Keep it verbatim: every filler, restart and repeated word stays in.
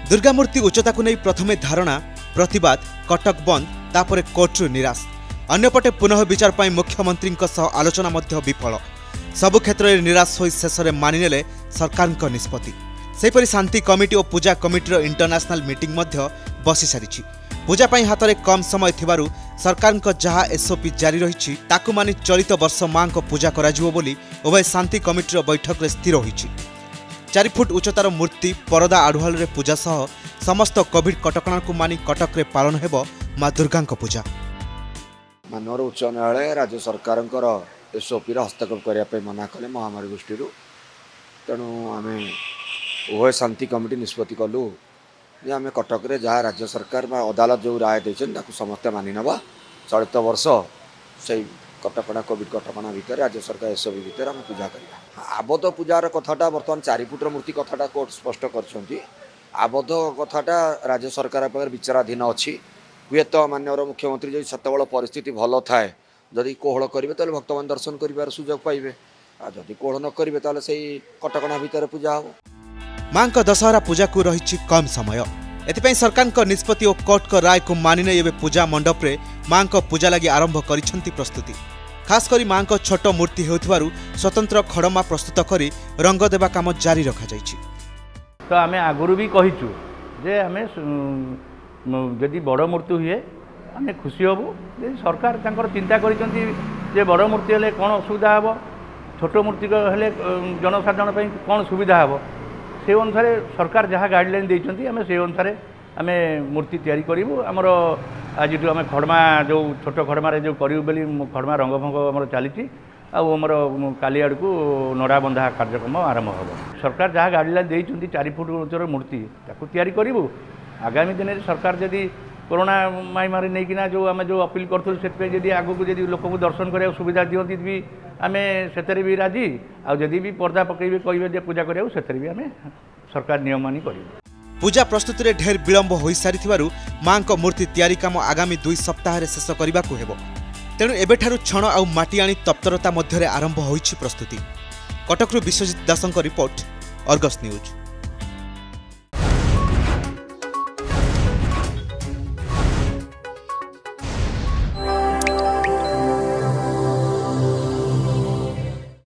दुर्गा मूर्ति उच्चता को नहीं प्रथमे धारणा प्रतिवाद कटक बंद तापर कोर्टरू निराश अन्यपटे पुनः विचार पर मुख्यमंत्री आलोचना विफल सबु क्षेत्र में निराश हो शेष में मानिने सरकार निष्पत्ति सेपरी शांति कमिटी और पूजा कमिटीर इंटरनेशनल मीटिंग बसी सारी पूजा पाई हाथ में कम समय थिबारु सरकार जहाँ एसओपी जारी रही ताकु मानि चलित वर्ष मां को पूजा कराजिवो बोली उभय शांति कमिटीर बैठक में स्थिर होईछि। चार फुट उच्चतार मूर्ति परदा आढ़ुआल रे पूजा सह समस्त कोविड कटकणा को मानि कटक रे पालन हेबो मां दुर्गा पूजा। मानवर उच्च न्यायालय राज्य सरकार एसओपी हस्तक्षेप करने मना कले महामारी दृष्टि तेणु आम उभय शांति कमिटी निष्पत्ति कलु जे आम कटक रे जहाँ राज्य सरकार अदालत जो राय देते समस्ते मानि नवा चलित वर्ष से कटकणा कोविड कटकणा भितर राज्य सरकार एसओपी भितर आम पूजा करवा आबद्ध पूजार कथाटा बर्तमान चार फुटर मूर्ति कथाटा कोर्ट स्पष्ट कर आबद्ध कथाटा राज्य सरकार पाखे विचाराधीन अच्छी हुए तो माननीय मुख्यमंत्री जो सतबल परिस्थिति भल थाए जदि कोहल करेंगे तो भक्त मान दर्शन कर सुजोग पाइबे जदि कोहल न करेंगे तो से कटकणा भितर पूजा हो। मां का दशहरा पूजा को रही कम समय एथिपाई सरकार का निष्पत्ति और कोर्ट का राय को मानिने एवं पूजा मंडप रे मां का पूजा लगी आरंभ करिसेंती प्रस्तुति खास करी मां का छोट मूर्ति हेउथिबारु स्वतंत्र खड़मा प्रस्तुत करी रंग देवा काम जारी रखा जाइछि। तो आमे आगुरु भी कहिछु जे आमे जदि बड़ मूर्ति हुए आमे खुशी हबु जे सरकार तांकर चिंता करिसेंती जे बड़ मूर्ति हेले कोन असुविधा हबो छोट मूर्ति हेले जनसाधारण पई कोन सुविधा हबो से अनुसार सरकार जहाँ गाइडलाइन देइछंती आमे से अनुसार आमे मूर्ति तैयारी करिवु हमर आज जो आम खड़मा जो छोट खड़मार जो करूँ बोली खड़मा रंग भंग आम चली आमर काली आड़ को नड़ा बंधा कार्यक्रम आरंभ हम सरकार जहाँ गाइडलाइन देइछंती चार फुट उच्चर मूर्ति ताकू तैयारी करिवु आगामी दिन में सरकार जदि कोरोना महामारी नहीं किना जो आम जो अपील करूँ से आगू को जब लोक को दर्शन करा सुविधा दिखती भी आम से भी राजी आदि भी पर्दा पकड़े कहे पूजा करा भी आम सरकार नियम मानी कर पूजा प्रस्तुति रे ढेर विलंब हो सारी मां को मूर्ति तैयारी काम आगामी दुई सप्ताह रे शेष करने को हेबो तेणु एबेठारु छण आउ माटी आनी तप्तरता मध्य आरंभ होइछि प्रस्तुति। कटकरू विश्वजित दासंक रिपोर्ट अर्गस न्यूज।